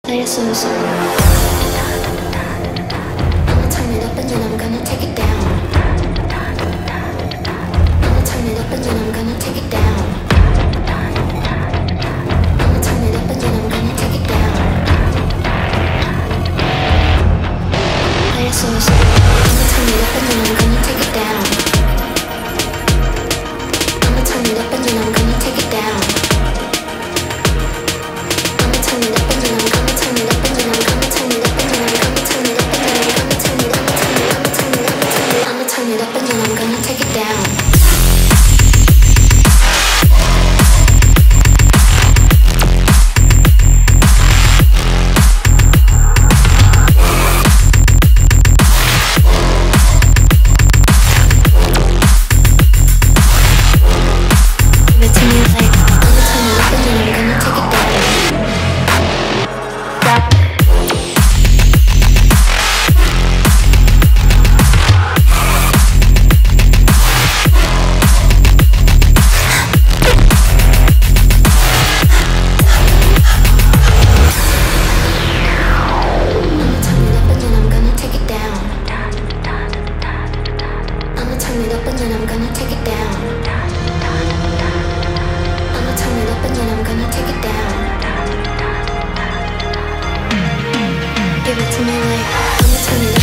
Pesos. I'ma turn it up and then I'm gonna take it down. I'ma turn it up and then I'm gonna take it down. I'ma turn it up and then I'm gonna take it down. Pesos. I'ma turn it up and then I'm gonna take it down. I'ma turn it up and then I'm gonna take it down. Turn it up and then I'm gonna turn it up and then I'm gonna turn it up and then I'm gonna turn it up and then I'm gonna turn it up and then I'm gonna turn it up and then I'ma turn it up and then I'm gonna take it down. Give it to me like I'ma turn it up and then I'm gonna take it down. Turn it up and then I'm gonna take it down. I'ma turn it up and then I'm gonna take it down. Give it to me like I'ma turn it up.